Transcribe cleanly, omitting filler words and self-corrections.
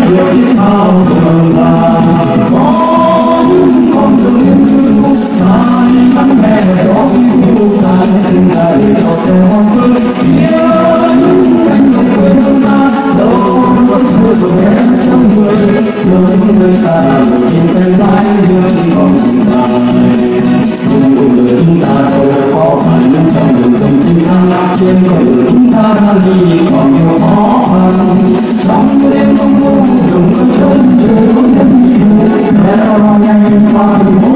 người thao thường là có những con đường yêu thương ai nắng hè gió yêu ta tình ngày cho xe hoa tươi kia những cánh đồng quê hương ta đâu có xưa rồi em trong người sớm người ta nhìn thấy mãi hương còn dài cuộc đời chúng ta đâu khó khăn trong đường sông chiến thắng trên con đường chúng ta đang đi còn nhiều khó khăn trong đêm mông lung đường chân trời hướng đến nhiều theo nhanh qua